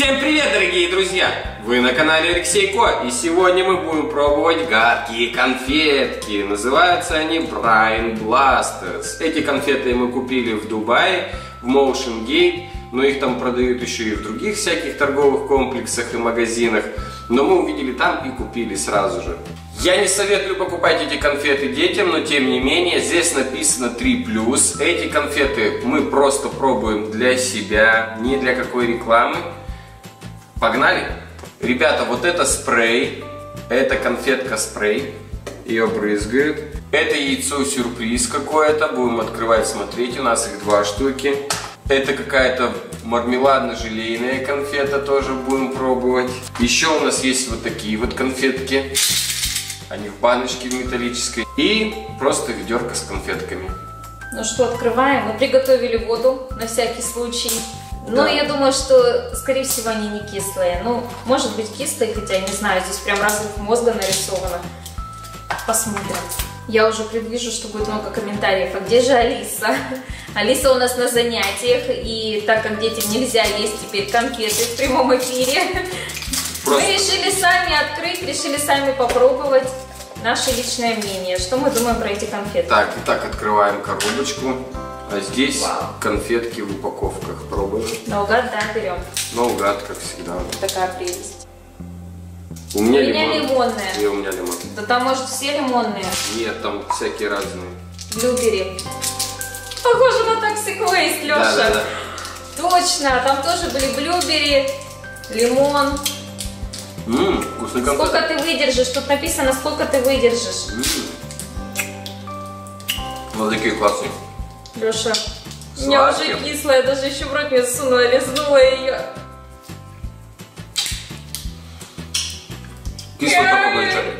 Всем привет, дорогие друзья! Вы на канале Алексей Ко, и сегодня мы будем пробовать гадкие конфетки. Называются они Brain Blasters. Эти конфеты мы купили в Дубае, в Motion Gate, но их там продают еще и в других всяких торговых комплексах и магазинах. Но мы увидели там и купили сразу же. Я не советую покупать эти конфеты детям, но тем не менее, здесь написано 3+. Эти конфеты мы просто пробуем для себя, не для какой рекламы. Погнали! Ребята, вот это спрей, это конфетка спрей, ее брызгают. Это яйцо сюрприз какое-то, будем открывать, смотреть, у нас их 2 штуки. Это какая-то мармеладно-желейная конфета, тоже будем пробовать. Еще у нас есть вот такие вот конфетки, они в баночке металлической. И просто ведерко с конфетками. Ну что, открываем. Мы приготовили воду на всякий случай. Но я думаю, что, скорее всего, они не кислые. Ну, может быть кислые, хотя, не знаю, здесь прям разрыв мозга нарисовано. Посмотрим. Я уже предвижу, что будет много комментариев. А где же Алиса? Алиса у нас на занятиях, и так как детям нельзя есть теперь конфеты в прямом эфире, мы решили сами открыть, решили сами попробовать наше личное мнение. Что мы думаем про эти конфеты? Так, итак, открываем коробочку. А здесь конфетки в упаковках. Пробуем. Наугад, да, берем. Наугад, как всегда. Такая прелесть. У меня лимонная. И у меня лимон. Да там, может, все лимонные? Нет, там всякие разные. Блюбери. Похоже на Токсиквейст, Леша. Да, да, да. Точно, там тоже были блюбери, лимон. Вкусный конфет. Сколько ты выдержишь? Тут написано, сколько ты выдержишь. Вот такие классные. Леша, у меня уже кислая, даже еще в рот мне засунула, лизнула ее. Кисло только в начале.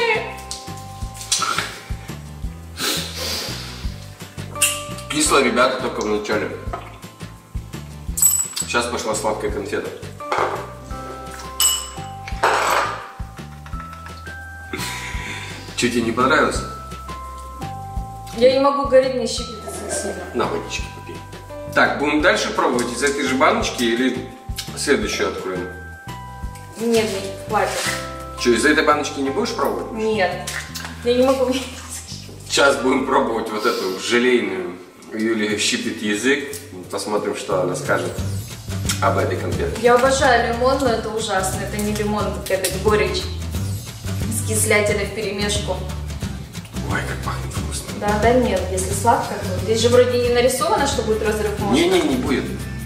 Кисло, ребята, только в начале. Сейчас пошла сладкая конфета. Че, тебе не понравилось? Я не могу говорить, мне щипит сильно. На, водички попей. Так, будем дальше пробовать из этой же баночки или следующую откроем? Нет, хватит. Че, из этой баночки не будешь пробовать? Нет, я не могу. Сейчас будем пробовать вот эту желейную. Юлия щипит язык. Посмотрим, что она скажет об этой конфете. Я обожаю лимон, но это ужасно. Это не лимон, это горечь. С кислятиной вперемешку. Ой, как пахнет вкусно. Да, да, нет, если сладко, то здесь же вроде не нарисовано, что будет разрыв мозга. Не будет.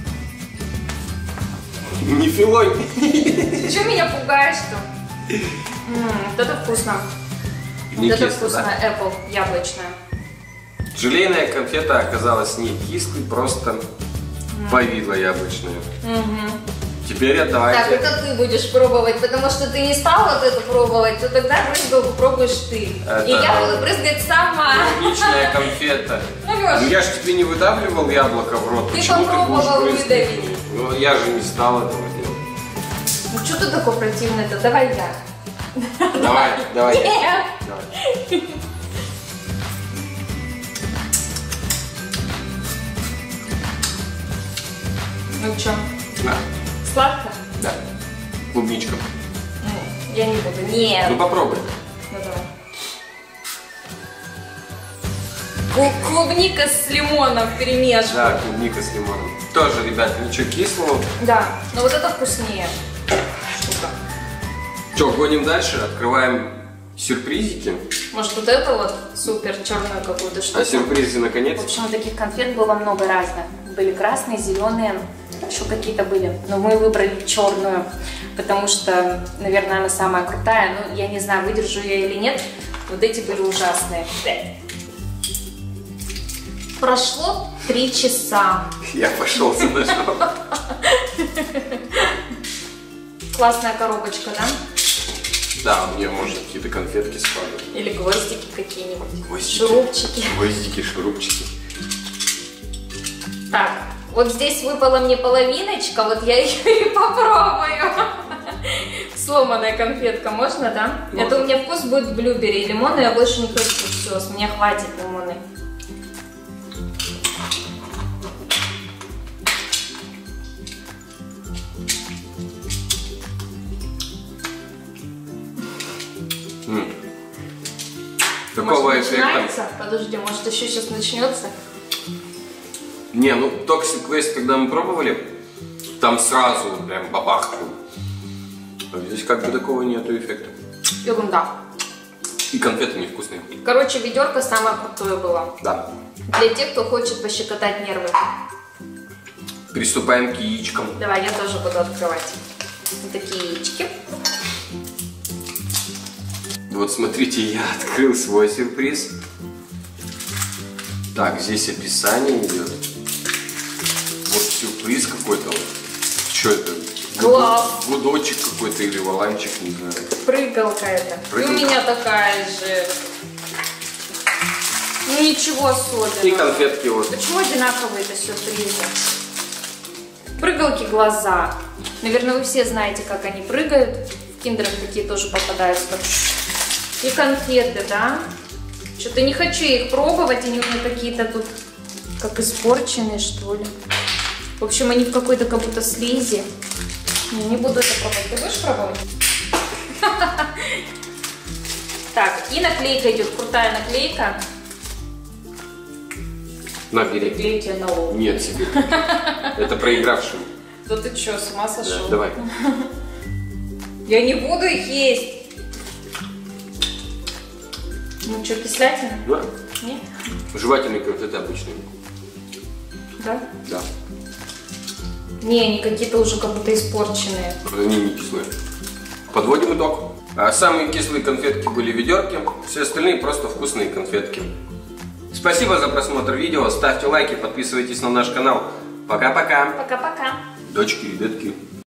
Не филой. Ты что меня пугаешь-то? Вот это вкусно. Вот это вкусно, Apple, яблочная. Желейная конфета оказалась не кислой, просто повидло яблочное. Теперь давайте. Так, это ты будешь пробовать, потому что ты не стала вот это пробовать, то тогда брызгал попробуешь ты. Это... И я буду брызгать сама. Личная конфета. Ну, я же тебе не выдавливал яблоко в рот. Ты попробовал выдавить. Ну, я же не стала этого делать. Ну, что ты такой противный-то? Давай я. Давай. Нет. Давай. Ну, что? Да. Сладко? Да. Клубничка. Я не буду. Нет. Ну попробуй. Ну давай. Клубника с лимоном вперемешку. Да, клубника с лимоном. Тоже, ребят, ничего кислого. Да, но вот это вкуснее штука. Что, гоним дальше? Открываем сюрпризики. Может, вот это вот супер черную какую-то штуку. А сюрпризы наконец? В общем, таких конфет было много разных. Были красные, зеленые. Еще какие-то были, но мы выбрали черную, потому что, наверное, она самая крутая. Ну, я не знаю, выдержу я или нет. Вот эти были ужасные. Прошло 3 часа. Я пошел за ножом. Классная коробочка, да? Да, у нее, может, какие-то конфетки спали. Или гвоздики какие-нибудь. Шурупчики. Гвоздики, шурупчики. Так. Вот здесь выпала мне половиночка, вот я ее и попробую. Сломанная конфетка, можно, да? Можно. Это у меня вкус будет блюбери и лимона, я больше не хочу, все, с меня хватит лимоны. Какого может, эффекта? начинается? Подожди, может еще сейчас начнется? Не, ну Toxic Waste, когда мы пробовали, там сразу прям бабах. А здесь как бы такого нету эффекта. Ерунда. И конфеты невкусные. Короче, ведерко самое крутое было. Да. Для тех, кто хочет пощекотать нервы. Приступаем к яичкам. Давай, я тоже буду открывать. Вот такие яички. Вот смотрите, я открыл свой сюрприз. Так, здесь описание идет. Вот сюрприз какой-то. Что это? Класс. Гудочек какой-то или валанчик, не знаю. Прыгалка это. Прыгалка. И у меня такая же. Ну ничего особенного. И конфетки вот. Почему одинаковые-то сюрпризы? Прыгалки глаза. Наверное, вы все знаете, как они прыгают. В киндерах такие тоже попадаются. И конфеты, да? Что-то не хочу их пробовать, они у меня какие-то тут как испорченные, что ли. В общем, они в какой-то как будто слизи. Не буду это пробовать. Ты будешь пробовать? Так, и наклейка идет, крутая наклейка. На, бери. Наклейки на лоб. Нет, себе. Это проигравший. Да ты что, с ума сошел? Да, давай. Я не буду их есть. Ну что, кислятина? Да. Нет? Жевательные конфеты обычные. Да? Да. Не, они какие-то уже как будто испорченные. Они не кислые. Подводим итог. Самые кислые конфетки были ведерки, все остальные просто вкусные конфетки. Спасибо за просмотр видео, ставьте лайки, подписывайтесь на наш канал. Пока-пока. Пока-пока. Дочки, ребятки.